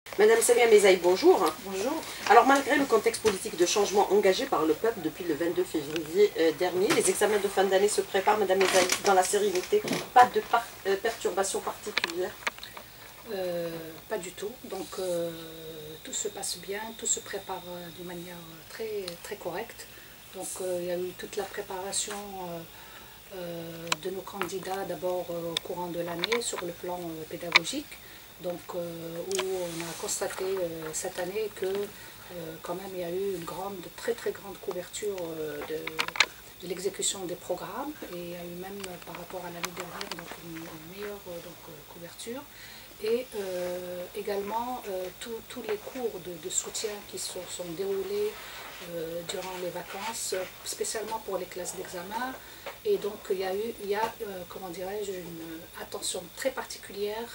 Madame Samia Mezaï, bonjour. Bonjour. Alors malgré le contexte politique de changement engagé par le peuple depuis le 22 février dernier, les examens de fin d'année se préparent, Madame Mezaï, dans la sérénité, pas de perturbations particulières? Pas du tout. Donc tout se passe bien, tout se prépare d'une manière très correcte. Donc il y a eu toute la préparation de nos candidats d'abord au courant de l'année sur le plan pédagogique. Donc où on a constaté cette année que quand même il y a eu une très grande couverture de l'exécution des programmes, et il y a eu même par rapport à l'année dernière donc une meilleure couverture. Et également tous les cours de soutien qui se sont déroulés durant les vacances, spécialement pour les classes d'examen. Et donc il y a comment dirais-je, une attention très particulière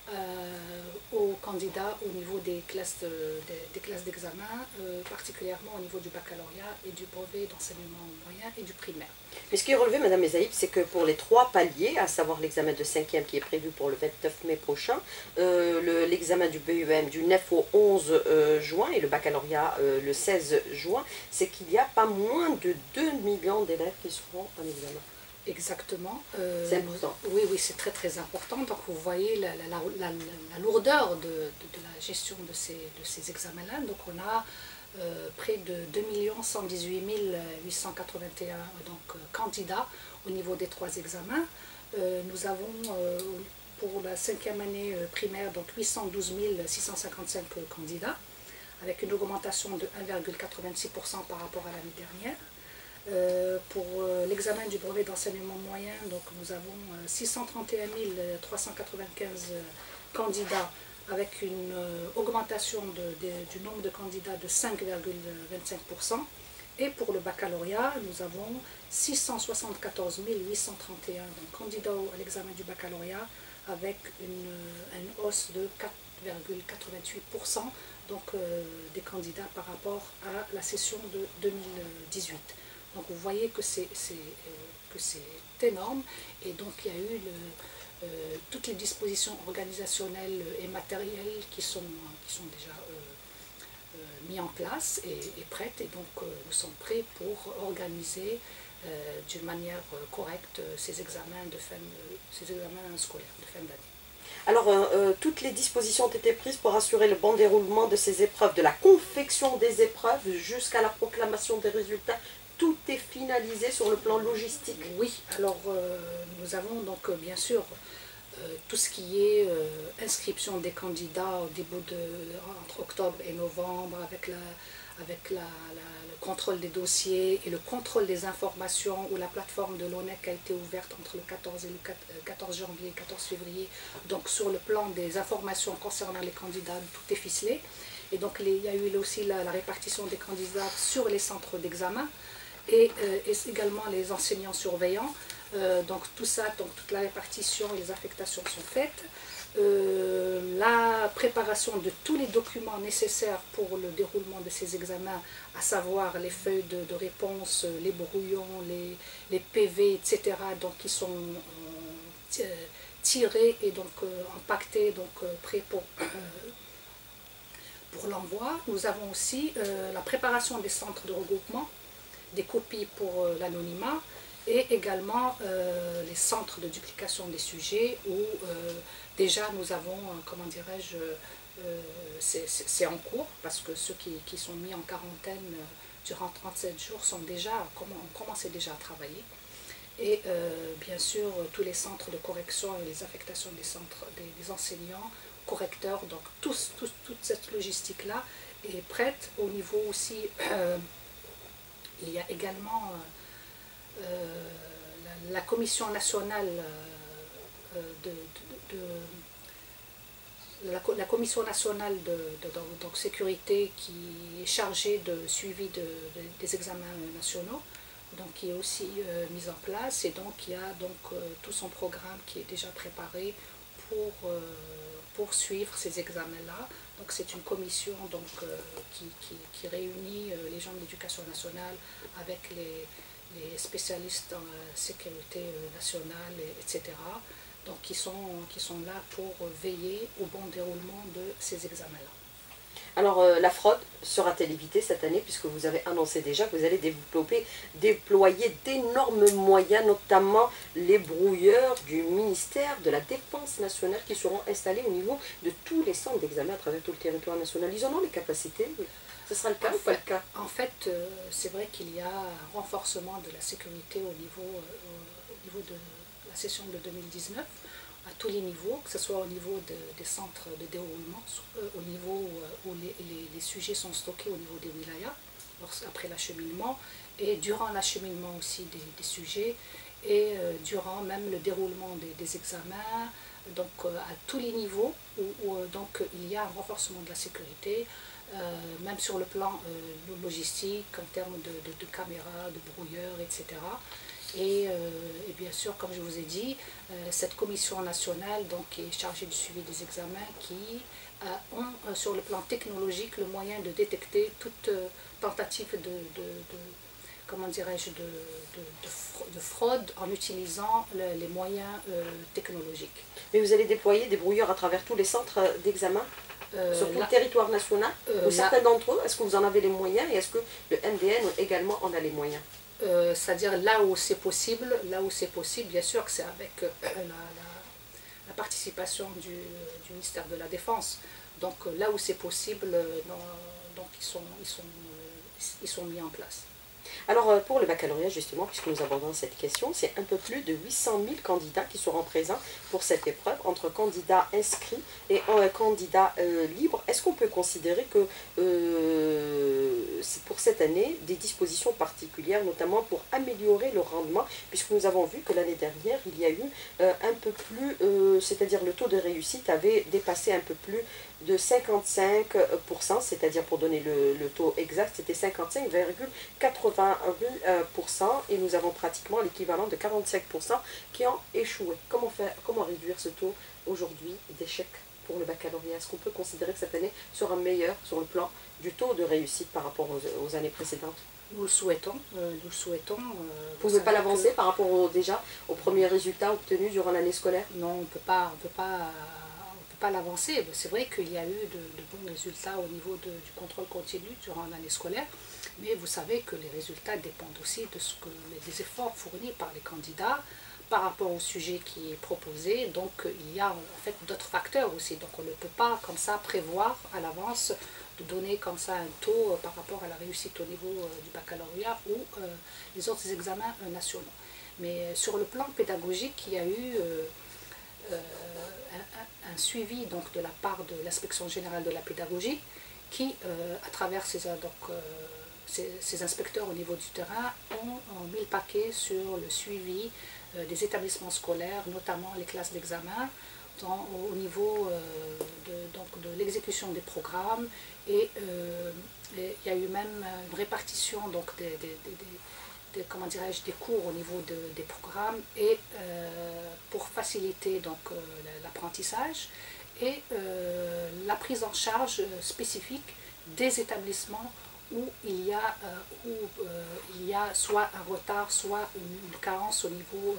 aux candidats au niveau des classes d'examen, particulièrement au niveau du baccalauréat et du brevet d'enseignement moyen et du primaire. Mais ce qui est relevé, Madame Mezaïb, c'est que pour les 3 paliers, à savoir l'examen de 5e qui est prévu pour le 29 mai prochain, l'examen du BEM du 9 au 11 juin et le baccalauréat le 16 juin, c'est qu'il n'y a pas moins de 2 millions d'élèves qui seront en examen. Exactement. C'est important. Oui, c'est très important. Donc vous voyez la lourdeur de la gestion de ces examens-là. Donc on a près de 2 118 881 donc, candidats au niveau des 3 examens. Nous avons pour la 5e année primaire donc 812 655 candidats, avec une augmentation de 1,86% par rapport à l'année dernière. Pour l'examen du brevet d'enseignement moyen, donc nous avons 631 395 candidats, avec une augmentation du nombre de candidats de 5,25%. Et pour le baccalauréat, nous avons 674 831 candidats à l'examen du baccalauréat, avec une hausse de 4,88% donc, des candidats par rapport à la session de 2018. Donc vous voyez que c'est énorme, et donc il y a eu toutes les dispositions organisationnelles et matérielles qui sont déjà mises en place et prêtes, et donc nous sommes prêts pour organiser d'une manière correcte ces examens scolaires de fin d'année. Alors, toutes les dispositions ont été prises pour assurer le bon déroulement de ces épreuves, de la confection des épreuves jusqu'à la proclamation des résultats. Tout est finalisé sur le plan logistique. Oui, alors nous avons donc bien sûr tout ce qui est inscription des candidats au début entre octobre et novembre, avec le contrôle des dossiers et le contrôle des informations, où la plateforme de l'ONEC a été ouverte entre le 14 janvier et le 14 février. Donc sur le plan des informations concernant les candidats, tout est ficelé. Et donc il y a eu aussi la répartition des candidats sur les centres d'examen, et également les enseignants surveillants. Donc tout ça, donc toute la répartition et les affectations sont faites. La préparation de tous les documents nécessaires pour le déroulement de ces examens, à savoir les feuilles de réponse, les brouillons, les PV, etc., donc qui sont tirés et donc empaquetés, donc prêts pour l'envoi. Nous avons aussi la préparation des centres de regroupement, des copies pour l'anonymat, et également les centres de duplication des sujets, où déjà nous avons, comment dirais-je, c'est en cours, parce que ceux qui sont mis en quarantaine durant 37 jours ont commencé déjà à travailler. Et bien sûr tous les centres de correction et les affectations des centres des enseignants, correcteurs, donc toute cette logistique-là est prête. Au niveau aussi, il y a également la commission nationale la commission nationale de sécurité, qui est chargée de suivi des examens nationaux, donc qui est aussi mise en place, et donc il y a donc tout son programme qui est déjà préparé pour poursuivre ces examens-là. Donc c'est une commission donc, qui réunit les gens de l'éducation nationale avec les spécialistes en sécurité nationale, etc. donc qui sont là pour veiller au bon déroulement de ces examens-là. Alors, la fraude sera-t-elle évitée cette année, puisque vous avez annoncé déjà que vous allez déployer d'énormes moyens, notamment les brouilleurs du ministère de la Défense nationale qui seront installés au niveau de tous les centres d'examen à travers tout le territoire national. Ils en ont les capacités? Ce sera le cas ou pas le cas? En fait, c'est vrai qu'il y a un renforcement de la sécurité au niveau de la session de 2019, à tous les niveaux, que ce soit au niveau des centres de déroulement, au niveau où les sujets sont stockés au niveau des wilayas, après l'acheminement, et durant l'acheminement aussi des sujets, et durant même le déroulement des examens, donc à tous les niveaux, où donc, il y a un renforcement de la sécurité, même sur le plan logistique, en termes de caméras, de brouilleurs, etc. Et bien sûr, comme je vous ai dit, cette commission nationale donc, qui est chargée du suivi des examens, qui ont sur le plan technologique le moyen de détecter toute tentative comment dirais-je, de fraude en utilisant les moyens technologiques. Mais vous allez déployer des brouilleurs à travers tous les centres d'examen sur tout le territoire national, ou certains d'entre eux, est-ce que vous en avez les moyens et est-ce que le MDN également en a les moyens? C'est-à-dire là où c'est possible, bien sûr que c'est avec la participation du ministère de la Défense. Donc là où c'est possible, donc ils sont mis en place. Alors pour le baccalauréat justement, puisque nous abordons cette question, c'est un peu plus de 800 000 candidats qui seront présents pour cette épreuve, entre candidats inscrits et candidats libres. Est-ce qu'on peut considérer que c'est pour cette année des dispositions particulières, notamment pour améliorer le rendement, puisque nous avons vu que l'année dernière, il y a eu un peu plus, c'est-à-dire le taux de réussite avait dépassé un peu plus de 55%, c'est-à-dire pour donner le taux exact, c'était 55,88%, et nous avons pratiquement l'équivalent de 45% qui ont échoué. Comment réduire ce taux aujourd'hui d'échec pour le baccalauréat? Est-ce qu'on peut considérer que cette année sera meilleure sur le plan du taux de réussite par rapport aux années précédentes? Nous le souhaitons. Vous ne pouvez pas l'avancer par rapport déjà aux premiers résultats obtenus durant l'année scolaire? Non, on ne peut pas l'avancer. C'est vrai qu'il y a eu de bons résultats au niveau du contrôle continu durant l'année scolaire, mais vous savez que les résultats dépendent aussi des efforts fournis par les candidats par rapport au sujet qui est proposé. Donc il y a en fait d'autres facteurs aussi. Donc on ne peut pas comme ça prévoir à l'avance de donner comme ça un taux par rapport à la réussite au niveau du baccalauréat ou les autres examens nationaux. Mais sur le plan pédagogique, il y a eu un suivi donc, de la part de l'inspection générale de la pédagogie qui, à travers ces inspecteurs au niveau du terrain, ont mis le paquet sur le suivi des établissements scolaires, notamment les classes d'examen, au niveau de l'exécution des programmes, et il y a eu même une répartition donc, comment dirais-je, des cours au niveau des programmes, et pour faciliter donc l'apprentissage et la prise en charge spécifique des établissements où il y a soit un retard, soit une carence au niveau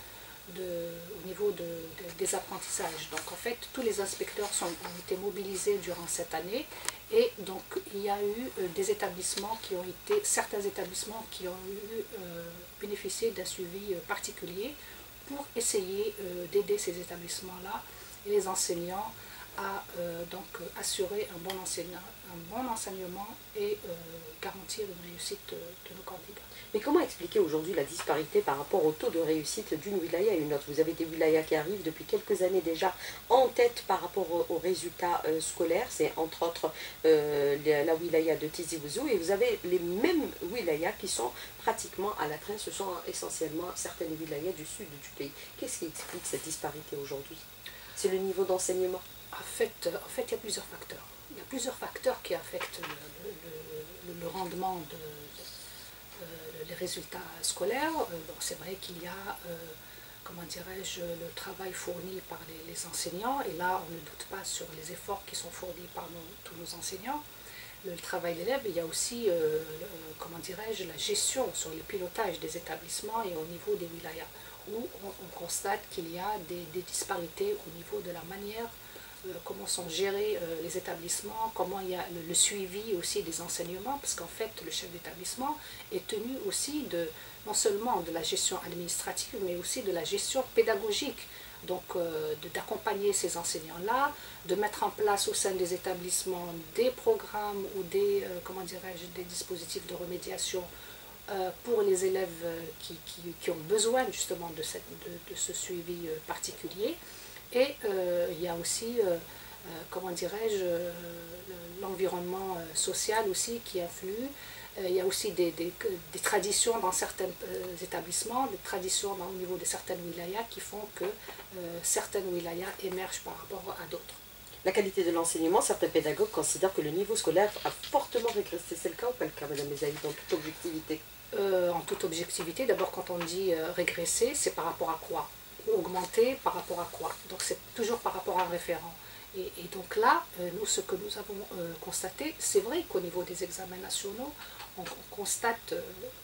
des apprentissages. Donc en fait, tous les inspecteurs ont été mobilisés durant cette année, et donc il y a eu certains établissements qui ont bénéficié d'un suivi particulier pour essayer d'aider ces établissements-là et les enseignants à donc assurer un bon enseignement et garantir une réussite de nos candidats. Mais comment expliquer aujourd'hui la disparité par rapport au taux de réussite d'une wilaya à une autre? Vous avez des wilayas qui arrivent depuis quelques années déjà en tête par rapport aux résultats scolaires, c'est entre autres la wilaya de Tizi Ouzou, et vous avez les mêmes wilayas qui sont pratiquement à la traîne. Ce sont essentiellement certaines wilayas du sud du pays. Qu'est-ce qui explique cette disparité aujourd'hui? C'est le niveau d'enseignement? En fait, il y a plusieurs facteurs. Il y a plusieurs facteurs qui affectent le rendement les résultats scolaires. Bon, c'est vrai qu'il y a, comment dirais-je, le travail fourni par les enseignants, et là on ne doute pas sur les efforts qui sont fournis par tous nos enseignants, le travail d'élèves. Il y a aussi, comment dirais-je, la gestion sur le pilotage des établissements et au niveau des wilayas. où on constate qu'il y a des disparités au niveau de la manière comment sont gérés les établissements, comment il y a le suivi aussi des enseignements, parce qu'en fait le chef d'établissement est tenu aussi non seulement de la gestion administrative, mais aussi de la gestion pédagogique. Donc d'accompagner ces enseignants-là, de mettre en place au sein des établissements des programmes ou comment dirais-je, des dispositifs de remédiation pour les élèves qui ont besoin justement de ce suivi particulier. Et il y a aussi, comment dirais-je, l'environnement social aussi qui influe. Il y a aussi des traditions dans certains établissements, des traditions au niveau de certaines wilayas qui font que certaines wilayas émergent par rapport à d'autres. La qualité de l'enseignement, certains pédagogues considèrent que le niveau scolaire a fortement régressé. C'est le cas ou pas le cas, Madame Mezaïb, dans toute objectivité? En toute objectivité, d'abord quand on dit régresser, c'est par rapport à quoi? Augmenter par rapport à quoi? Donc c'est toujours par rapport à un référent. Et donc là, nous, ce que nous avons constaté, c'est vrai qu'au niveau des examens nationaux, on constate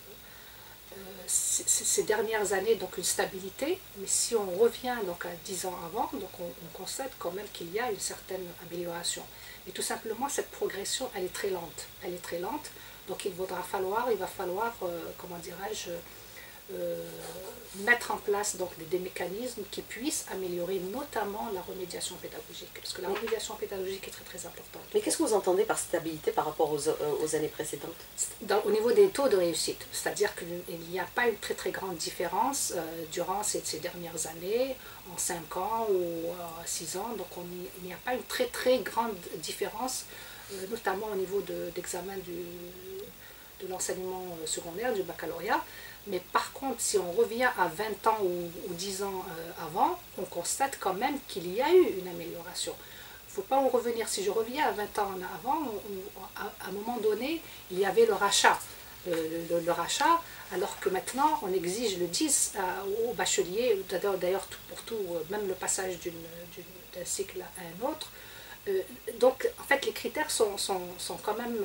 ces dernières années donc une stabilité, mais si on revient donc à 10 ans avant, donc on constate quand même qu'il y a une certaine amélioration. Et tout simplement, cette progression, elle est très lente. Elle est très lente, donc il va falloir comment dirais-je, mettre en place donc des mécanismes qui puissent améliorer notamment la remédiation pédagogique, parce que la remédiation pédagogique est très très importante. Mais qu'est-ce que vous entendez par stabilité par rapport aux années précédentes? Au niveau des taux de réussite, c'est-à-dire qu'il n'y a pas une très très grande différence durant ces dernières années, en 5 ans ou 6 ans, donc il n'y a pas une très très grande différence, notamment au niveau d'examen de l'enseignement secondaire, du baccalauréat. Mais par contre, si on revient à 20 ans ou 10 ans avant, on constate quand même qu'il y a eu une amélioration. Il ne faut pas en revenir. Si je reviens à 20 ans avant, à un moment donné, il y avait le rachat. Le rachat, alors que maintenant, on exige le 10 au bachelier, d'ailleurs pour tout, même le passage d'un cycle à un autre. Donc, en fait, les critères sont quand même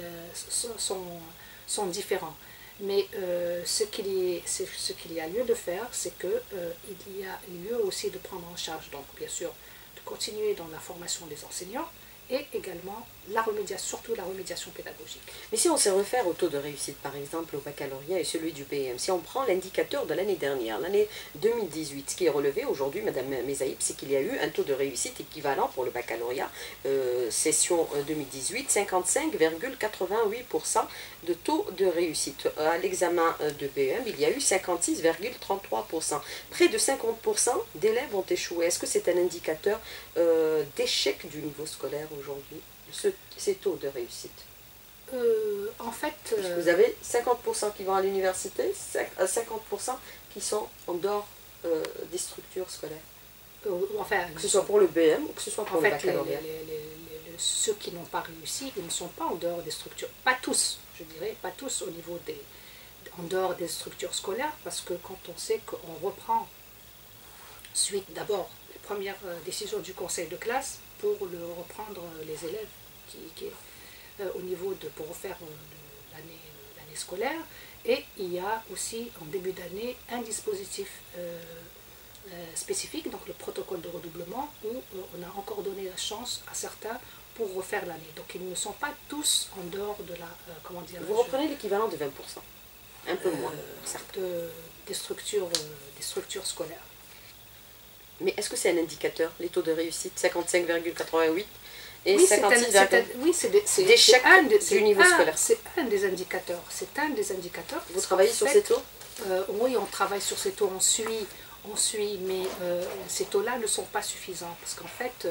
sont différents. Mais ce qu'il y a lieu de faire, c'est qu'il y a lieu aussi de prendre en charge, donc bien sûr, de continuer dans la formation des enseignants et également surtout la remédiation pédagogique. Mais si on se réfère au taux de réussite, par exemple, au baccalauréat et celui du BEM, si on prend l'indicateur de l'année dernière, l'année 2018, ce qui est relevé aujourd'hui, Madame Mezaïb, c'est qu'il y a eu un taux de réussite équivalent pour le baccalauréat, session 2018, 55,88% de taux de réussite. À l'examen de BEM, il y a eu 56,33%. Près de 50% d'élèves ont échoué. Est-ce que c'est un indicateur d'échec du niveau scolaire aujourd'hui, ces taux de réussite? En fait... Vous avez 50% qui vont à l'université, 50% qui sont en dehors des structures scolaires. Enfin, que ce soit pour le BM ou que ce soit pour le baccalauréat. Ceux qui n'ont pas réussi, ils ne sont pas en dehors des structures. Pas tous, je dirais, pas tous au niveau en dehors des structures scolaires, parce que quand on sait qu'on reprend, suite d'abord, les premières décisions du conseil de classe pour reprendre les élèves au niveau pour refaire l'année scolaire, et il y a aussi en début d'année un dispositif spécifique, donc le protocole de redoublement, où on a encore donné la chance à certains pour refaire l'année. Donc ils ne sont pas tous en dehors de la... comment dire, vous reprenez l'équivalent de 20%, un peu moins, certes. Des structures scolaires. Mais est-ce que c'est un indicateur, les taux de réussite, 55,88 et oui, 56,... d'échec du niveau scolaire. C'est un des indicateurs. C'est un des indicateurs. Vous travaillez sur ces taux? Oui, on travaille sur ces taux, on suit, mais ces taux-là ne sont pas suffisants, parce qu'en fait,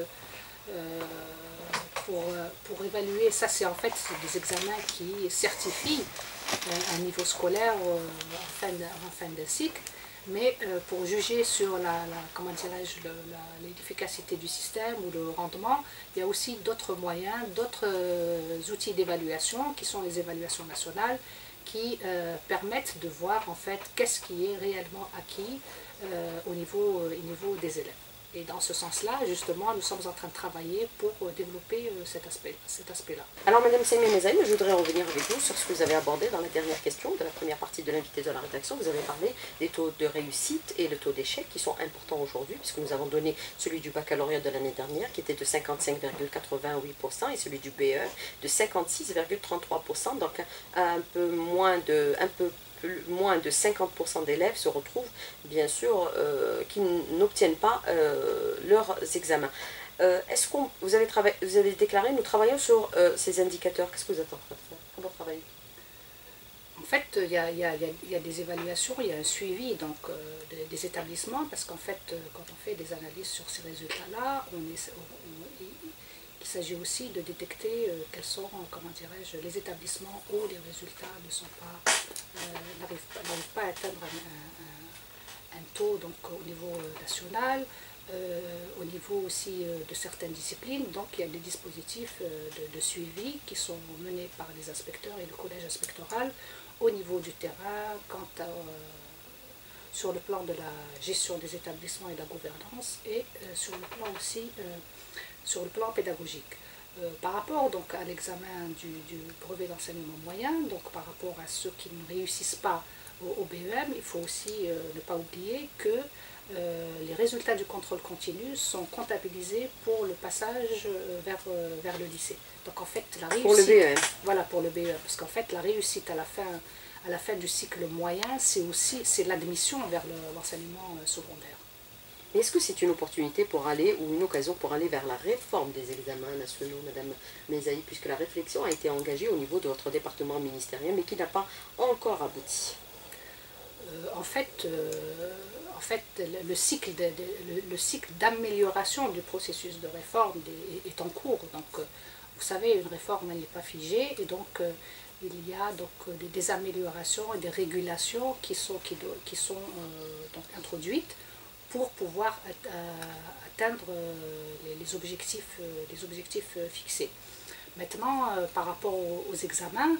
pour évaluer, ça c'est en fait des examens qui certifient un niveau scolaire en fin de cycle, mais pour juger sur l'efficacité du système ou le rendement, il y a aussi d'autres moyens, d'autres outils d'évaluation qui sont les évaluations nationales, qui permettent de voir en fait qu'est-ce qui est réellement acquis au niveau des élèves. Et dans ce sens-là, justement, nous sommes en train de travailler pour développer cet aspect-là. Alors, Madame Semie Mezaïm, je voudrais revenir avec vous sur ce que vous avez abordé dans la dernière question de la première partie de l'invité de la rédaction. Vous avez parlé des taux de réussite et le taux d'échec qui sont importants aujourd'hui, puisque nous avons donné celui du baccalauréat de l'année dernière qui était de 55,88% et celui du BE de 56,33%, donc un peu moins de 50% d'élèves se retrouvent, bien sûr, qui n'obtiennent pas leurs examens. Est-ce que vous avez déclaré, nous travaillons sur ces indicateurs. Qu'est-ce que vous êtes en train de faire? Comment travailler? En fait, il y a des évaluations, il y a un suivi donc, des établissements, parce qu'en fait, quand on fait des analyses sur ces résultats-là, il s'agit aussi de détecter quels sont, comment dirais-je, les établissements où les résultats n'arrivent pas à atteindre un taux donc, au niveau national, au niveau aussi de certaines disciplines. Donc il y a des dispositifs de suivi qui sont menés par les inspecteurs et le collège inspectoral au niveau du terrain, sur le plan de la gestion des établissements et de la gouvernance, et sur le plan aussi sur le plan pédagogique. Par rapport donc, à l'examen du brevet d'enseignement moyen, donc par rapport à ceux qui ne réussissent pas au BEM, il faut aussi ne pas oublier que les résultats du contrôle continu sont comptabilisés pour le passage vers le lycée. Donc en fait, la réussite, pour le BEM. Voilà, pour le BEM, parce qu'en fait, la réussite à la fin du cycle moyen, c'est l'admission vers l'enseignement secondaire. Est-ce que c'est une opportunité pour aller, ou une occasion pour aller vers la réforme des examens nationaux, Madame Mezaï, puisque la réflexion a été engagée au niveau de votre département ministériel, mais qui n'a pas encore abouti? En fait, le cycle d'amélioration du processus de réforme est en cours. Donc, vous savez, une réforme n'est pas figée, et donc il y a donc des améliorations et des régulations qui sont donc introduites pour pouvoir atteindre les objectifs fixés. Maintenant, par rapport aux examens,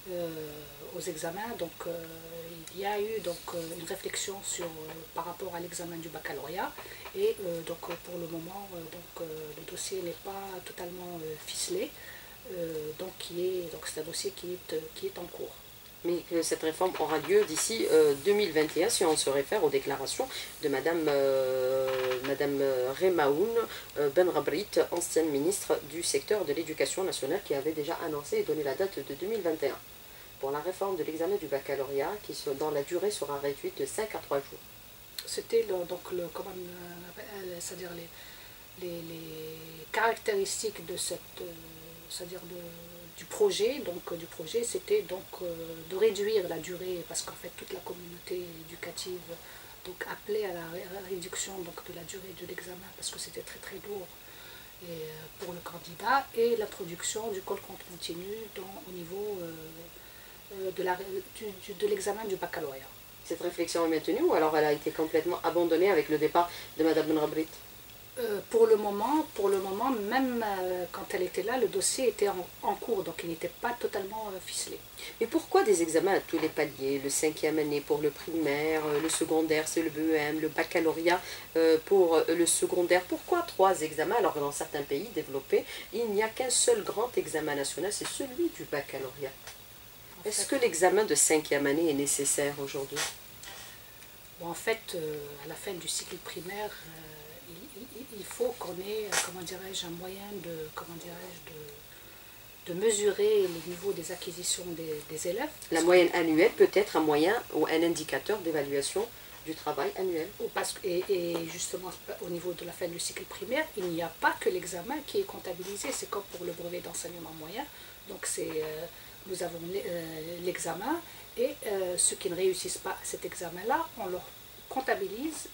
donc, il y a eu donc, une réflexion par rapport à l'examen du baccalauréat, et donc, pour le moment, le dossier n'est pas totalement ficelé, donc c'est un dossier qui est en cours. Mais que cette réforme aura lieu d'ici 2021, si on se réfère aux déclarations de Madame Remaoun Benrabrit, ancienne ministre du secteur de l'éducation nationale, qui avait déjà annoncé et donné la date de 2021 pour la réforme de l'examen du baccalauréat, dont la durée sera réduite de 5 à 3 jours. C'était c'est-à-dire les caractéristiques de du projet, c'était donc de réduire la durée, parce qu'en fait toute la communauté éducative donc appelait à la réduction donc, de la durée de l'examen, parce que c'était très très lourd pour le candidat, et l'introduction du contrôle continu au niveau de l'examen du baccalauréat. Cette réflexion est maintenue, ou alors elle a été complètement abandonnée avec le départ de Madame Benrabrit? Pour le moment, même quand elle était là, le dossier était en cours, donc il n'était pas totalement ficelé. Mais pourquoi des examens à tous les paliers? Le 5e année pour le primaire, le secondaire c'est le BEM, le baccalauréat pour le secondaire. Pourquoi 3 examens alors que dans certains pays développés, il n'y a qu'un seul grand examen national, c'est celui du baccalauréat? Est-ce que l'examen de 5e année est nécessaire aujourd'hui? Bon, en fait, à la fin du cycle primaire, il faut qu'on ait, comment dirais-je, un moyen de mesurer le niveau des acquisitions des élèves. La moyenne annuelle peut être un moyen ou un indicateur d'évaluation du travail annuel. Et justement, au niveau de la fin du cycle primaire, il n'y a pas que l'examen qui est comptabilisé, c'est comme pour le brevet d'enseignement moyen. Donc nous avons l'examen, et ceux qui ne réussissent pas à cet examen-là, on leur comptabilise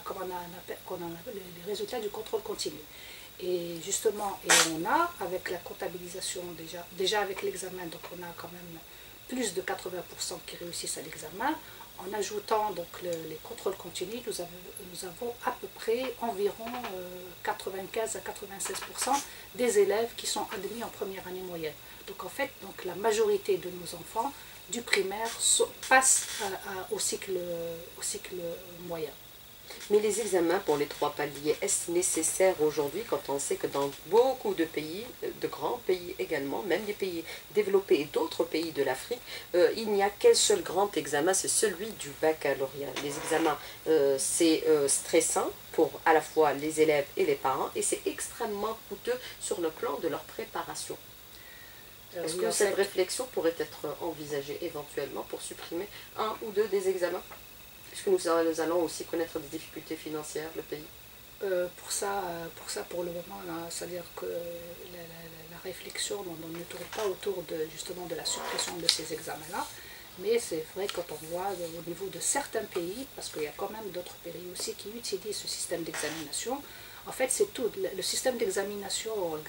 les résultats du contrôle continu. Et justement, on a, avec la comptabilisation déjà avec l'examen, donc on a quand même plus de 80% qui réussissent à l'examen. En ajoutant donc les contrôles continus, nous avons à peu près environ 95 à 96% des élèves qui sont admis en première année moyenne. Donc en fait, la majorité de nos enfants du primaire passent au cycle moyen. Mais les examens pour les 3 paliers, est-ce nécessaire aujourd'hui quand on sait que dans beaucoup de pays, de grands pays également, même des pays développés et d'autres pays de l'Afrique, il n'y a qu'un seul grand examen, c'est celui du baccalauréat. Les examens, c'est stressant pour à la fois les élèves et les parents et c'est extrêmement coûteux sur le plan de leur préparation. Est-ce que cette réflexion pourrait être envisagée éventuellement pour supprimer un ou deux des examens? Puisque nous allons aussi connaître des difficultés financières, le pays. Pour le moment, c'est-à-dire que la réflexion ne tourne pas autour justement de la suppression de ces examens-là, mais c'est vrai quand on voit au niveau de certains pays, parce qu'il y a quand même d'autres pays aussi qui utilisent ce système d'examination, en fait c'est tout, le système d'examination, un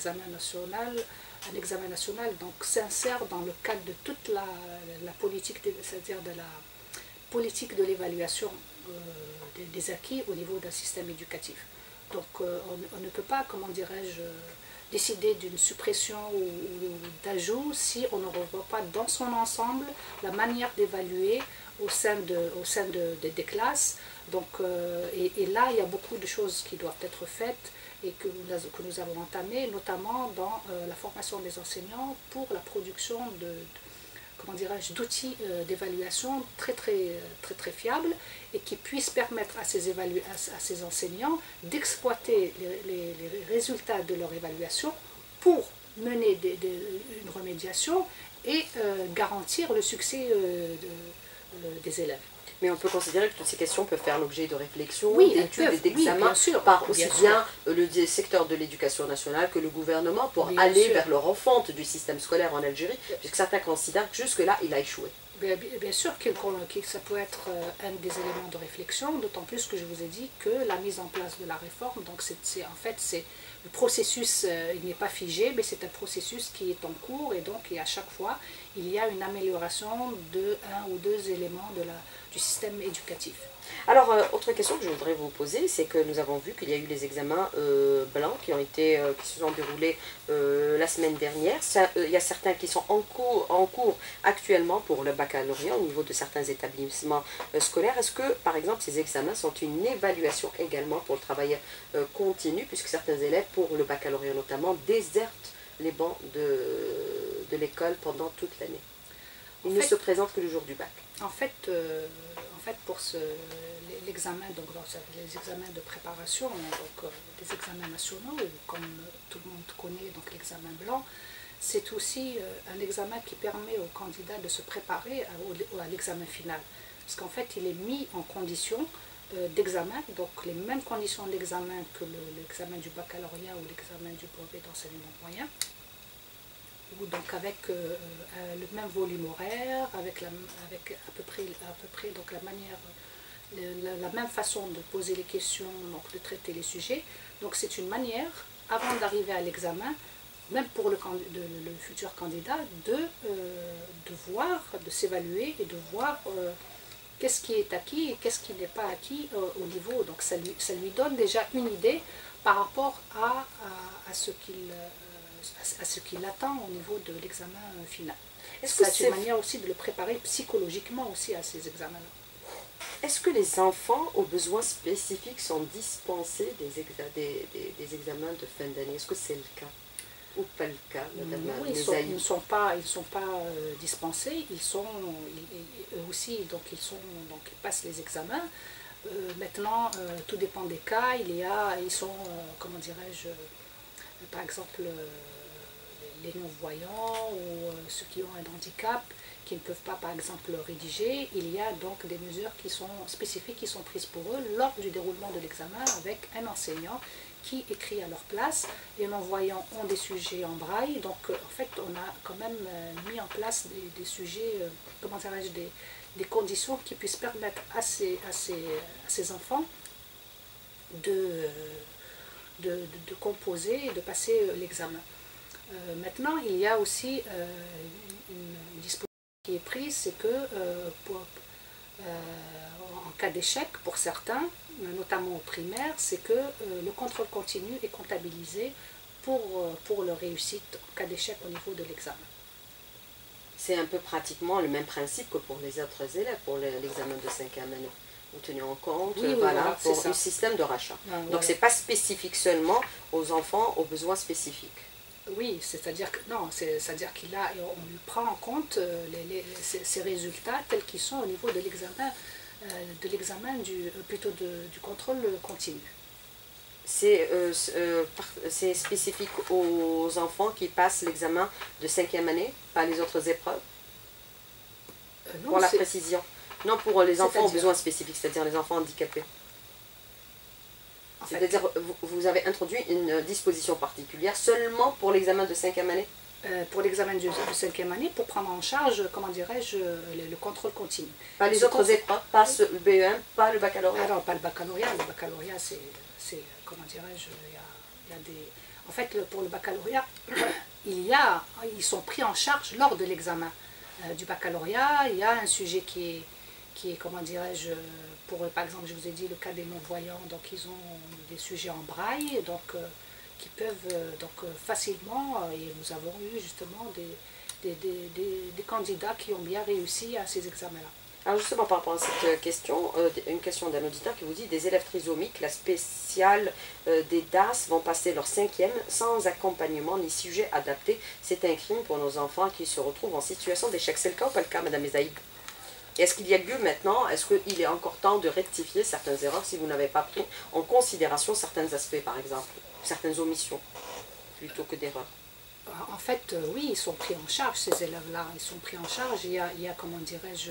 examen national donc s'insère dans le cadre de toute la politique, c'est-à-dire de la politique de l'évaluation des acquis au niveau d'un système éducatif. Donc on ne peut pas, comment dirais-je, décider d'une suppression ou d'ajout si on ne revoit pas dans son ensemble la manière d'évaluer au sein des classes. Donc, et là, il y a beaucoup de choses qui doivent être faites et que nous avons entamées, notamment dans la formation des enseignants pour la production comment dirais-je, d'outils d'évaluation très fiables et qui puissent permettre à ces enseignants d'exploiter les résultats de leur évaluation pour mener une remédiation et garantir le succès des élèves. Mais on peut considérer que toutes ces questions peuvent faire l'objet de réflexions, oui, d'études et d'examens par aussi bien le secteur de l'éducation nationale que le gouvernement pour aller vers leur refonte du système scolaire en Algérie, puisque certains considèrent que jusque-là, il a échoué. Bien sûr que ça peut être un des éléments de réflexion, d'autant plus que je vous ai dit que la mise en place de la réforme, donc en fait c'est le processus, il n'est pas figé, mais c'est un processus qui est en cours et donc à chaque fois il y a une amélioration de un ou deux éléments du système éducatif. Alors, autre question que je voudrais vous poser, c'est que nous avons vu qu'il y a eu les examens blancs qui se sont déroulés la semaine dernière. Il y a certains qui sont en cours actuellement pour le baccalauréat au niveau de certains établissements scolaires. Est-ce que, par exemple, ces examens sont une évaluation également pour le travail continu, puisque certains élèves, pour le baccalauréat notamment, désertent les bancs de l'école pendant toute l'année? Ils ne se présentent que le jour du bac. En fait, pour l'examen, donc les examens de préparation, donc des examens nationaux, comme tout le monde connaît, donc l'examen blanc, c'est aussi un examen qui permet aux candidats de se préparer à l'examen final. Parce qu'en fait, il est mis en condition d'examen, donc les mêmes conditions d'examen que l'examen du baccalauréat ou l'examen du brevet d'enseignement moyen, ou donc avec le même volume horaire, avec à peu près donc la même façon de poser les questions, donc de traiter les sujets. Donc c'est une manière, avant d'arriver à l'examen, même pour le futur candidat, de voir, de s'évaluer et de voir qu'est-ce qui est acquis et qu'est-ce qui n'est pas acquis au niveau. Donc ça lui donne déjà une idée par rapport à ce qu'il attend au niveau de l'examen final. C'est une manière aussi de le préparer psychologiquement aussi à ces examens-là. Est-ce que les enfants aux besoins spécifiques sont dispensés des examens de fin d'année? Est-ce que c'est le cas ou pas le cas, Madame Mezaï? Ils ne sont pas dispensés, eux aussi, donc ils passent les examens. Maintenant, tout dépend des cas. Ils sont, comment dirais-je, par exemple, les non-voyants ou ceux qui ont un handicap, qui ne peuvent pas, par exemple, rédiger. Il y a donc des mesures qui sont spécifiques, qui sont prises pour eux lors du déroulement de l'examen avec un enseignant qui écrit à leur place. Les non-voyants ont des sujets en braille, donc en fait, on a quand même mis en place des sujets, comment dirais-je, des conditions qui puissent permettre à ces enfants de composer et de passer l'examen. Maintenant, il y a aussi une disposition qui est prise, c'est que en cas d'échec pour certains, notamment au primaire, c'est que le contrôle continu est comptabilisé pour leur réussite en cas d'échec au niveau de l'examen. C'est un peu pratiquement le même principe que pour les autres élèves, pour l'examen de 5e année. Vous tenez en compte, Oui, oui, voilà, voilà, c'est pour ça. un système de rachat. Donc Voilà. c'est pas spécifique seulement aux enfants aux besoins spécifiques. Oui, c'est-à-dire que non, c'est-à-dire qu'il a, et on lui prend en compte ces résultats tels qu'ils sont au niveau de l'examen plutôt du contrôle continu. C'est spécifique aux enfants qui passent l'examen de cinquième année, pas les autres épreuves, Non, pour la précision. Non, pour les enfants aux c'est-à-dire, besoins spécifiques, c'est-à-dire les enfants handicapés. en fait, C'est-à-dire, vous avez introduit une disposition particulière seulement pour l'examen de cinquième année? pour l'examen de cinquième année, pour prendre en charge, comment dirais-je, le contrôle continu. Pas les autres épreuves, pas le BEM, pas le baccalauréat? Alors, pas le baccalauréat. Le baccalauréat, comment dirais-je, il y a des... En fait, pour le baccalauréat, ils sont pris en charge lors de l'examen du baccalauréat. Il y a un sujet qui est comment dirais-je, par exemple, je vous ai dit le cas des non-voyants, donc ils ont des sujets en braille, donc qui peuvent facilement, et nous avons eu justement des candidats qui ont bien réussi à ces examens-là. Alors justement, par rapport à cette question, une question d'un auditeur qui vous dit: des élèves trisomiques, la spéciale des DAS vont passer leur cinquième sans accompagnement ni sujet adapté. C'est un crime pour nos enfants qui se retrouvent en situation d'échec. C'est le cas ou pas le cas, Madame Ezaïb? Est-ce qu'il y a lieu maintenant, est-ce qu'il est encore temps de rectifier certaines erreurs si vous n'avez pas pris en considération certains aspects, par exemple, certaines omissions, plutôt que d'erreurs? En fait, oui, ils sont pris en charge, ces élèves-là. Ils sont pris en charge. Il y a comment dirais-je,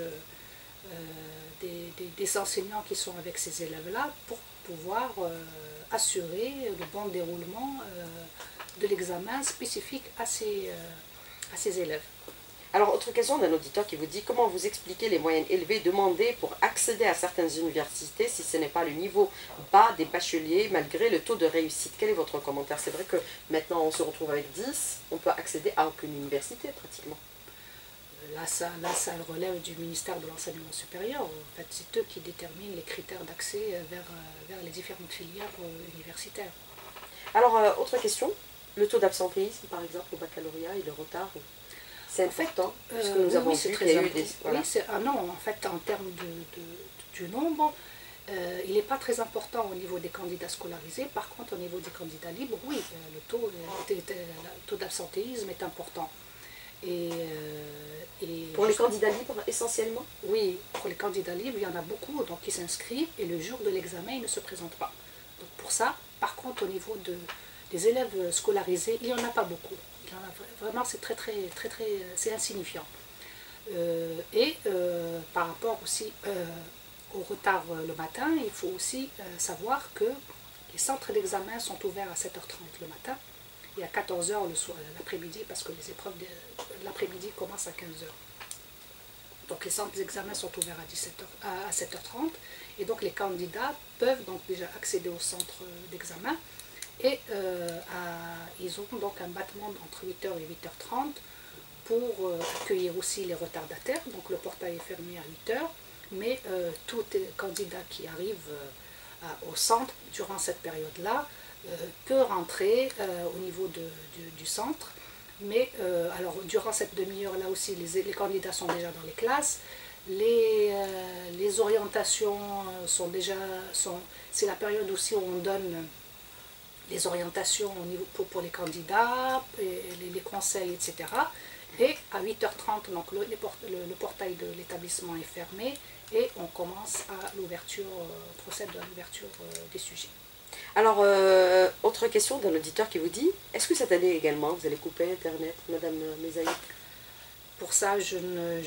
des enseignants qui sont avec ces élèves-là pour pouvoir assurer le bon déroulement de l'examen spécifique à ces élèves. Alors, autre question d'un auditeur qui vous dit: comment vous expliquez les moyennes élevées demandées pour accéder à certaines universités si ce n'est pas le niveau bas des bacheliers malgré le taux de réussite? Quel est votre commentaire? C'est vrai que maintenant on se retrouve avec 10, on peut accéder à aucune université pratiquement. Là, ça relève du ministère de l'Enseignement supérieur. En fait, c'est eux qui déterminent les critères d'accès vers les différentes filières universitaires. Alors, autre question, le taux d'absentéisme par exemple au baccalauréat et le retard, c'est important, puisque nous avons vu qu'il y a eu des... Voilà. Oui, non, en fait, en termes du nombre, il n'est pas très important au niveau des candidats scolarisés. Par contre, au niveau des candidats libres, oui, le taux d'absentéisme est important. Et pour les candidats libres, essentiellement? Oui, pour les candidats libres, il y en a beaucoup donc, qui s'inscrivent et le jour de l'examen, ils ne se présentent pas. Donc pour ça, par contre, au niveau des élèves scolarisés, il n'y en a pas beaucoup. Il y en a, vraiment, c'est c'est insignifiant. Par rapport aussi au retard le matin, il faut aussi savoir que les centres d'examen sont ouverts à 7h30 le matin et à 14h l'après-midi, parce que les épreuves de l'après-midi commencent à 15h. Donc les centres d'examen sont ouverts à 7h30 et donc les candidats peuvent donc déjà accéder au centre d'examen et ils ont donc un battement entre 8h et 8h30 pour accueillir aussi les retardataires. Donc le portail est fermé à 8h, mais tout candidat qui arrive au centre durant cette période-là peut rentrer au niveau du centre. Mais alors durant cette demi-heure-là aussi, les candidats sont déjà dans les classes. Les orientations sont déjà... C'est la période aussi où on donne les orientations au niveau pour les candidats, et les conseils, etc. Et à 8h30, donc le portail de l'établissement est fermé et on commence à l'ouverture, procède à l'ouverture des sujets. Alors, autre question d'un auditeur qui vous dit: est-ce que cette année également vous allez couper Internet, Madame Mezaïb? Pour ça, je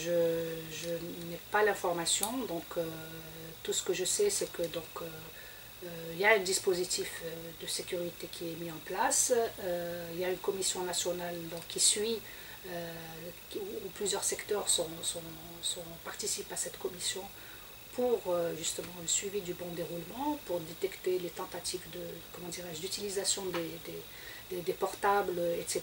n'ai pas l'information, donc tout ce que je sais, c'est que donc il y a un dispositif de sécurité qui est mis en place, il y a une commission nationale donc, qui suit, où plusieurs secteurs participent à cette commission pour justement le suivi du bon déroulement, pour détecter les tentatives d'utilisation des portables, etc.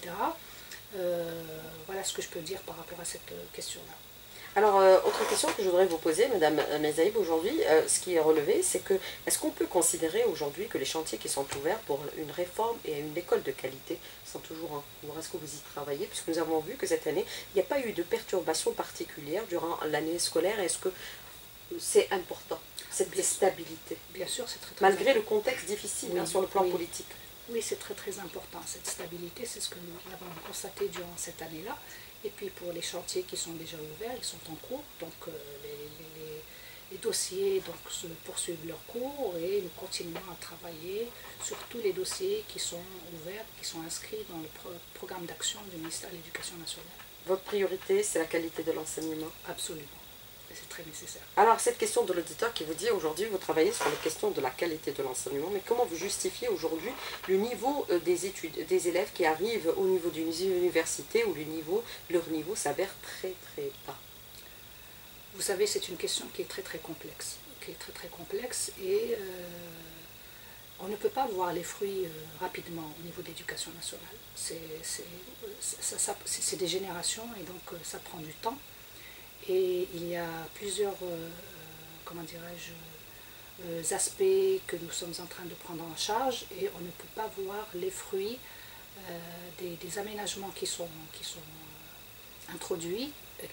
Voilà ce que je peux dire par rapport à cette question-là. Alors, autre question que je voudrais vous poser, Madame Mezaïb, aujourd'hui, ce qui est relevé, c'est que, est-ce qu'on peut considérer aujourd'hui que les chantiers qui sont ouverts pour une réforme et une école de qualité sont toujours en cours? Est-ce que vous y travaillez? Puisque nous avons vu que cette année, il n'y a pas eu de perturbation particulière durant l'année scolaire. Est-ce que c'est important, cette stabilité? Bien sûr, c'est très Malgré important. le contexte difficile Oui, sur le plan oui. politique. Oui, c'est très important, cette stabilité, c'est ce que nous avons constaté durant cette année-là. Et puis pour les chantiers qui sont déjà ouverts, ils sont en cours, donc les dossiers donc, poursuivent leur cours et nous continuons à travailler sur tous les dossiers qui sont ouverts, qui sont inscrits dans le programme d'action du ministère de l'Éducation nationale. Votre priorité, c'est la qualité de l'enseignement? Absolument. C'est très nécessaire. Alors, cette question de l'auditeur qui vous dit aujourd'hui, vous travaillez sur la question de la qualité de l'enseignement, mais comment vous justifiez aujourd'hui le niveau des études, des élèves qui arrivent au niveau d'une université où leur niveau s'avère très bas? Vous savez, c'est une question qui est très complexe, et on ne peut pas voir les fruits rapidement au niveau de l'éducation nationale. C'est des générations et donc ça prend du temps. Et il y a plusieurs, comment dirais-je, aspects que nous sommes en train de prendre en charge et on ne peut pas voir les fruits des aménagements qui sont introduits,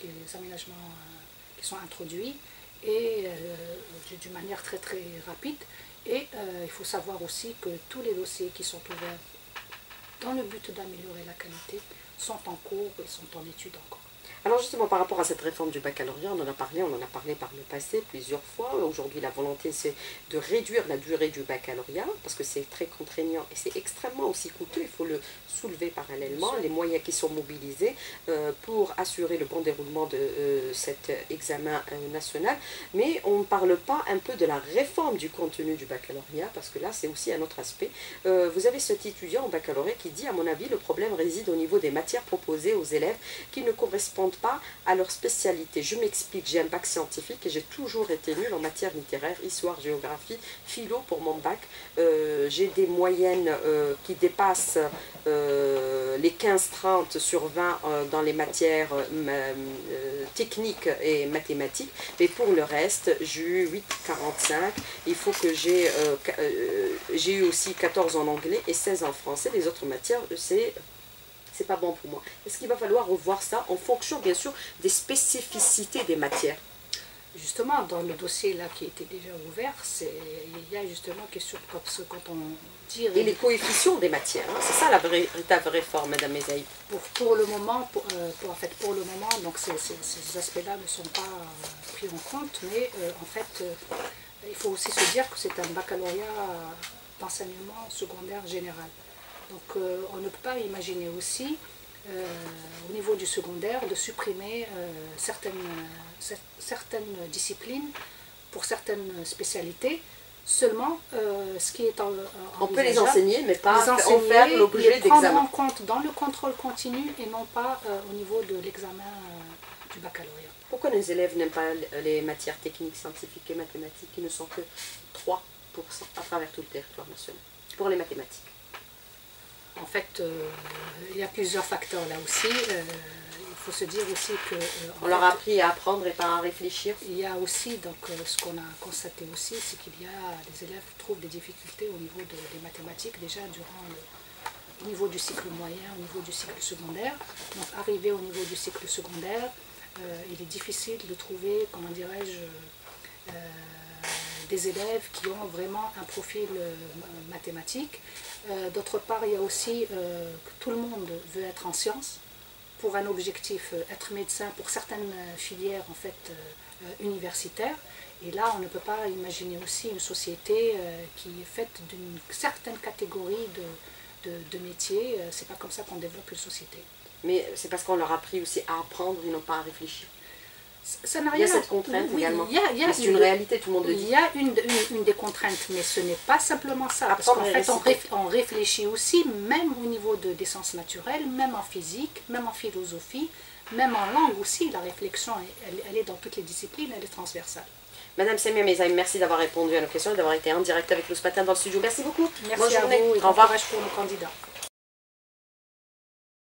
et d'une manière très rapide. Et il faut savoir aussi que tous les dossiers qui sont ouverts dans le but d'améliorer la qualité sont en cours et sont en étude encore. Alors justement, par rapport à cette réforme du baccalauréat, on en a parlé par le passé plusieurs fois. Aujourd'hui, la volonté, c'est de réduire la durée du baccalauréat, parce que c'est très contraignant et c'est extrêmement aussi coûteux. Il faut le soulever parallèlement, les moyens qui sont mobilisés pour assurer le bon déroulement de cet examen national. Mais on ne parle pas un peu de la réforme du contenu du baccalauréat, parce que là, c'est aussi un autre aspect. Vous avez cet étudiant en baccalauréat qui dit, à mon avis, le problème réside au niveau des matières proposées aux élèves qui ne correspondent pas à leur spécialité. Je m'explique, j'ai un bac scientifique et j'ai toujours été nulle en matière littéraire, histoire, géographie, philo pour mon bac. J'ai des moyennes qui dépassent les 15-30 sur 20 dans les matières techniques et mathématiques, mais pour le reste, j'ai eu 8,45. Il faut que j'ai eu aussi 14 en anglais et 16 en français. Les autres matières, c'est pas bon pour moi. Est-ce qu'il va falloir revoir ça en fonction, bien sûr, des spécificités des matières? Justement, dans le dossier là qui était déjà ouvert, il y a justement question, quand on dit... Et les coefficients des matières, hein, c'est ça la véritable réforme, Madame Mezaï. Pour le moment, donc ces aspects-là ne sont pas pris en compte, mais en fait, il faut aussi se dire que c'est un baccalauréat d'enseignement secondaire général. Donc on ne peut pas imaginer aussi, au niveau du secondaire, de supprimer certaines disciplines pour certaines spécialités. Seulement, ce qui est on peut les enseigner, mais pas en faire l'objet d'examen. Prendre en compte dans le contrôle continu et non pas au niveau de l'examen du baccalauréat. Pourquoi les élèves n'aiment pas les matières techniques, scientifiques et mathématiques qui ne sont que 3% à travers tout le territoire national pour les mathématiques? En fait, il y a plusieurs facteurs là aussi. Il faut se dire aussi que... on leur a appris à apprendre et pas à réfléchir. Il y a aussi, donc, ce qu'on a constaté aussi, c'est qu'il y a des élèves qui trouvent des difficultés au niveau des mathématiques, déjà au niveau du cycle moyen, au niveau du cycle secondaire. Donc, arrivé au niveau du cycle secondaire, il est difficile de trouver, comment dirais-je, des élèves qui ont vraiment un profil mathématique. D'autre part, il y a aussi que tout le monde veut être en sciences pour un objectif, être médecin pour certaines filières en fait universitaires. Et là, on ne peut pas imaginer aussi une société qui est faite d'une certaine catégorie de métiers. C'est pas comme ça qu'on développe une société. Mais c'est parce qu'on leur a appris aussi à apprendre et non pas à réfléchir. Ça n'a il y a rien cette contrainte également. C'est une réalité, tout le monde le dit. Il y a une des contraintes, mais ce n'est pas simplement ça. Parce qu'en fait, on réfléchit aussi, même au niveau des sciences naturelles, même en physique, même en philosophie, même en langue aussi. La réflexion, elle est dans toutes les disciplines, elle est transversale. Madame Samia Mezaï, merci d'avoir répondu à nos questions et d'avoir été en direct avec nous ce matin dans le studio. Merci beaucoup. Merci à vous et bon courage pour nos candidats.